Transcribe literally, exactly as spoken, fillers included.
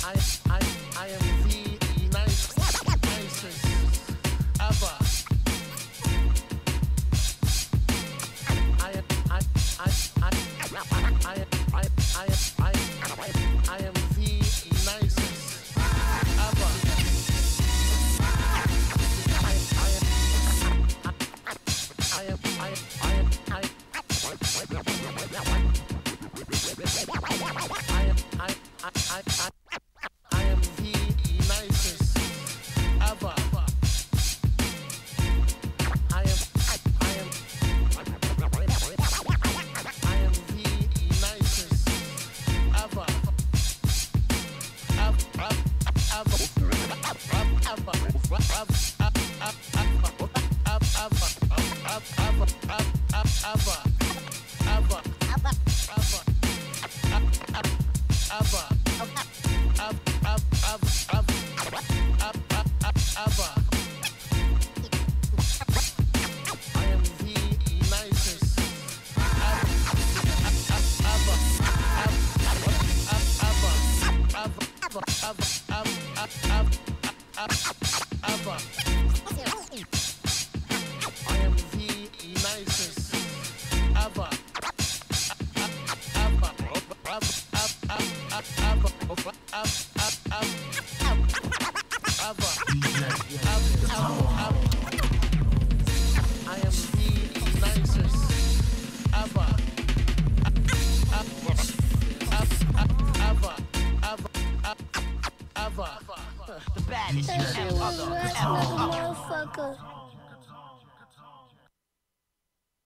I, I, I am the nice, nicest ever. I am, I, I, I, I, I, I, I, I, I am the nicest ever. I, I am, I am, I am, I am, I am, I, I, I, I, I am the nicest ever. I am, I am, I am the nicest ever. Ever, ever, ever, The baddest That shit was wet like a motherfucker.